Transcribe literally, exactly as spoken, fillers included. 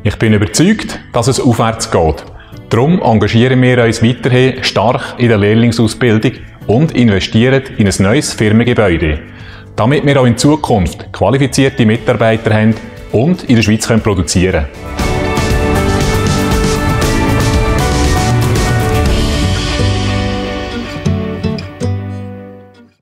Ich bin überzeugt, dass es aufwärts geht. Darum engagieren wir uns weiterhin stark in der Lehrlingsausbildung und investieren in ein neues Firmengebäude, damit wir auch in Zukunft qualifizierte Mitarbeiter haben und in der Schweiz produzieren können.